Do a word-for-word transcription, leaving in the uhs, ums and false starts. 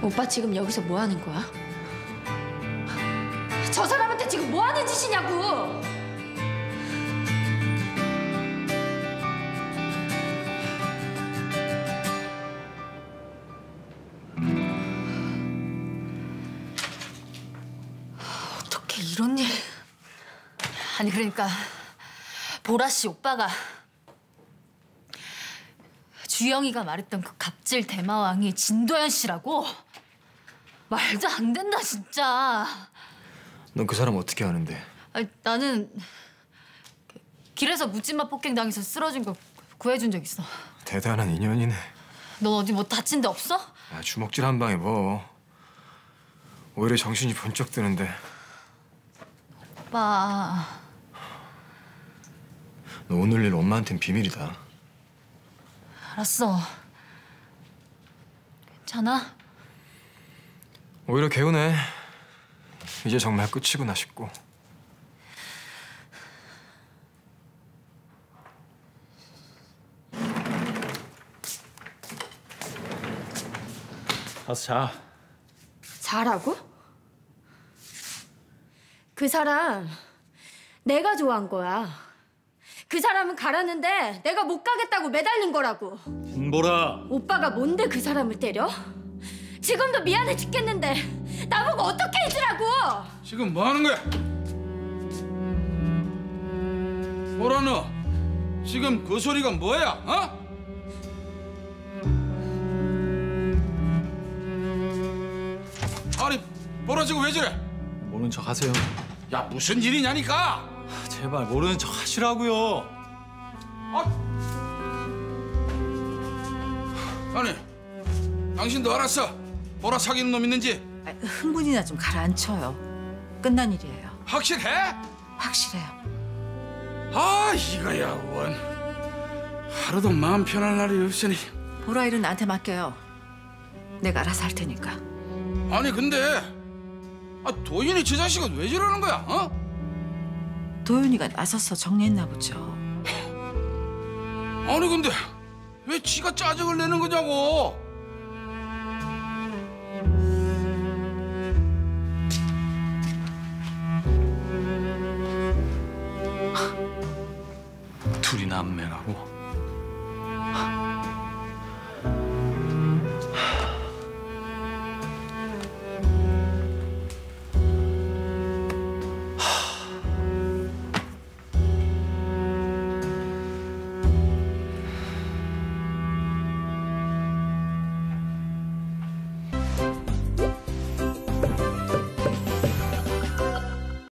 오빠 지금 여기서 뭐 하는 거야? 저 사람한테 지금 뭐 하는 짓이냐고! 어떻게 이런 일... 아니 그러니까 보라 씨 오빠가 주영이가 말했던 그 갑질 대마왕이 진도현 씨라고? 말도 안 된다 진짜. 넌 그 사람 어떻게 아는데? 아니, 나는 길에서 묻지마 폭행 당해서 쓰러진 거 구해준 적 있어. 대단한 인연이네. 넌 어디 뭐 다친 데 없어? 야, 주먹질 한 방에 뭐. 오히려 정신이 번쩍 드는데. 오빠. 너 오늘 일 엄마한텐 비밀이다. 알았어. 괜찮아? 오히려 개운해. 이제 정말 끝이구나 싶고. 가서 자. 자라고? 그 사람 내가 좋아한 거야. 그 사람은 가라는데 내가 못 가겠다고 매달린 거라고. 진보라. 오빠가 뭔데 그 사람을 때려? 지금도 미안해 죽겠는데 나보고 어떻게 해주라고! 지금 뭐 하는 거야? 보라 너 지금 그 소리가 뭐야? 어? 아니 보라 지금 왜 저래? 모르는 척 하세요. 야 무슨 일이냐니까? 제발 모르는 척 하시라고요. 아. 아니 당신도 알았어? 보라 사귀는 놈 있는지? 아, 흥분이나 좀 가라앉혀요. 끝난 일이에요. 확실해? 확실해요. 아 이거야 원 하루도 마음 편할 날이 없으니. 보라 일은 나한테 맡겨요. 내가 알아서 할 테니까. 아니 근데 아, 도윤이 저 자식은 왜 저러는 거야? 어? 도윤이가 나서서 정리했나 보죠. 아니 근데 왜 지가 짜증을 내는 거냐고. 둘이 남매라고?